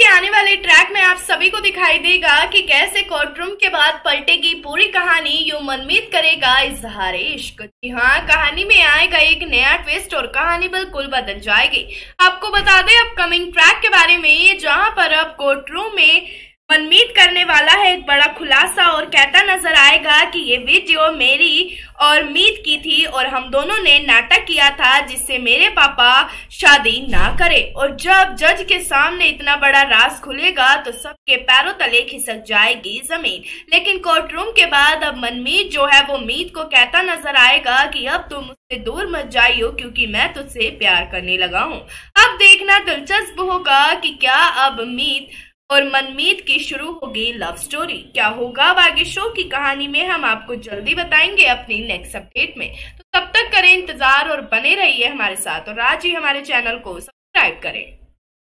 आने वाले ट्रैक में आप सभी को दिखाई देगा कि कैसे कोर्टरूम के बाद पलटेगी पूरी कहानी, यूं मनमीत करेगा इजहार इश्क। जी हाँ, कहानी में आएगा एक नया ट्विस्ट और कहानी बिल्कुल बदल जाएगी। आपको बता दें अपकमिंग ट्रैक के बारे में, जहां पर अब कोर्टरूम में मनमीत करने वाला है एक बड़ा खुलासा और कहता नजर आएगा कि ये वीडियो मेरी और मीत की थी और हम दोनों ने नाटक किया था जिससे मेरे पापा शादी ना करे। और जब जज के सामने इतना बड़ा राज खुलेगा तो सबके पैरों तले खिसक जाएगी जमीन। लेकिन कोर्टरूम के बाद अब मनमीत जो है वो मीत को कहता नजर आएगा कि अब तुम मुझसे दूर मत जाइयो क्योंकि मैं तुझसे प्यार करने लगा हूँ। अब देखना दिलचस्प होगा कि क्या अब मीत और मनमीत की शुरू होगी लव स्टोरी। क्या होगा अब आगे शो की कहानी में, हम आपको जल्दी बताएंगे अपनी नेक्स्ट अपडेट में। तो तब तक करें इंतजार और बने रहिए हमारे साथ और आज ही हमारे चैनल को सब्सक्राइब करें।